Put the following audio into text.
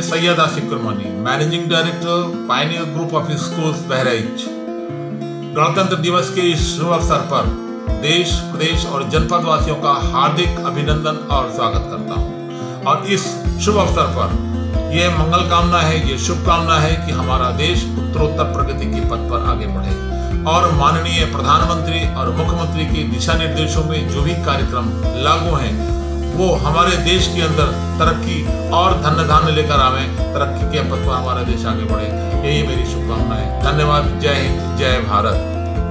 Syed Asif Kurmani, managing director pioneer group of schools Bahraich. गणतंत्र दिवस के इस शुभ अवसर पर देश, प्रदेश और जनपद वासियों का हार्दिक अभिनंदन और स्वागत करता हूं। और इस शुभ अवसर पर यह मंगल कामना है, ये शुभकामना है कि हमारा देश उत्तरोत्तर प्रगति के पथ पर आगे बढ़े और माननीय प्रधानमंत्री और मुख्यमंत्री के दिशा निर्देशों में जो भी कार्यक्रम लागू हैं वो हमारे देश के अंदर तरक्की और धन धान्य लेकर आवे, तरक्की के पथ पर हमारा देश आगे बढ़े। यही मेरी शुभकामना है। धन्यवाद। जय हिंद, जय भारत।